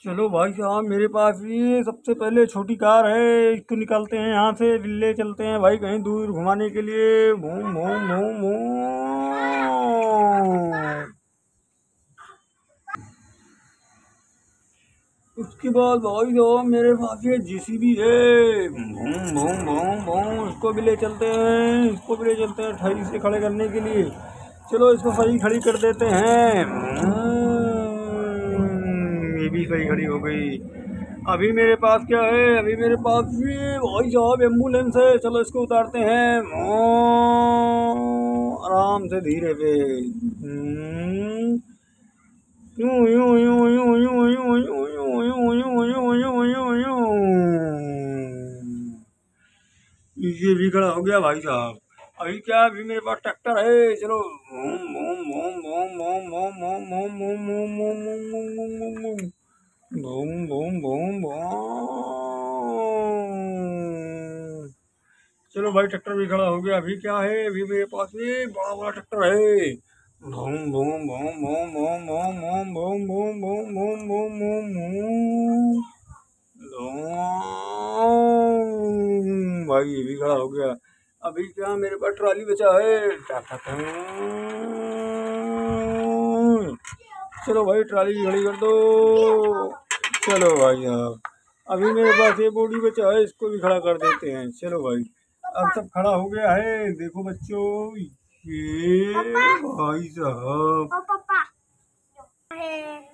चलो भाई साहब, मेरे पास ये सबसे पहले छोटी कार है, इसको निकालते हैं यहाँ से, ले चलते हैं भाई कहीं दूर घुमाने के लिए। भूम भूम भूम भूम। उसके बाद भाई साहब मेरे पास ये जेसीबी है। भूम भूम भूम भूम। इसको भी ले चलते हैं, इसको भी ले चलते हैं सही से खड़े करने के लिए। चलो इसको सही खड़ी कर देते हैं। ये भी सही खड़ी हो गई। अभी मेरे पास क्या है, अभी मेरे पास ये भाई साहब एम्बुलेंस है। चलो इसको उतारते हैं आराम से धीरे पे। यूं यूं यूं यूं यूं यूं यूं यूं यूं यूं यूं यूं यूं यूं। ये भी खड़ा हो गया भाई साहब। अभी क्या, अभी मेरे पास ट्रैक्टर है। चलो boom boom boom boom boom boom boom boom boom boom boom boom boom boom boom boom. चलो भाई ट्रैक्टर भी खड़ा हो गया। अभी क्या है, अभी मेरे पास ये बड़ा बड़ा ट्रैक्टर है। Boom boom boom boom boom boom boom boom boom boom boom boom boom boom. भाई ये भी खड़ा हो गया। अभी क्या मेरे पास ट्रॉली बचा है। चलो भाई ट्रॉली भी खड़ी कर दो। चलो भाई साहब, अभी मेरे पास ये बॉडी बचा है, इसको भी खड़ा कर देते हैं। चलो भाई अब सब खड़ा हो गया है। देखो बच्चों, ये भाई साहब